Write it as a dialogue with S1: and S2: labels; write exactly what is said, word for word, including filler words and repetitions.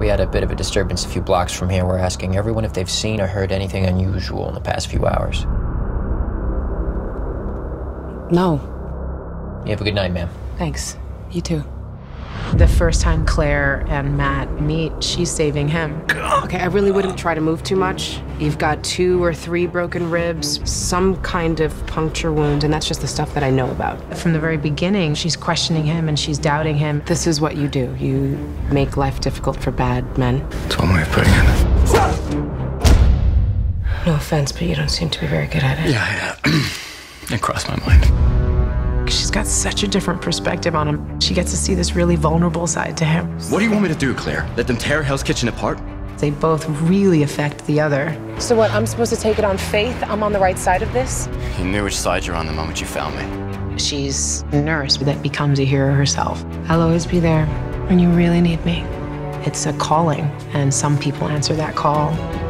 S1: had a bit of a disturbance a few blocks from here. We're asking everyone if they've seen or heard anything unusual in the past few hours.
S2: No.
S1: You have a good night, ma'am.
S2: Thanks. You too.
S3: The first time Claire and Matt meet, she's saving him.
S2: Okay, I really wouldn't try to move too much. You've got two or three broken ribs, some kind of puncture wound, and that's just the stuff that I know about.
S3: From the very beginning, she's questioning him and she's doubting him.
S2: This is what you do. You make life difficult for bad men.
S4: It's one way of putting it.
S2: No offense, but you don't seem to be very good at it.
S4: Yeah, yeah. It crossed my mind.
S3: She's got such a different perspective on him. She gets to see this really vulnerable side to him.
S4: What do you want me to do, Claire? Let them tear Hell's Kitchen apart?
S3: They both really affect the other.
S2: So what, I'm supposed to take it on faith? I'm on the right side of this?
S4: You knew which side you're on the moment you found me.
S3: She's a nurse that becomes a hero herself. I'll always be there when you really need me. It's a calling, and some people answer that call.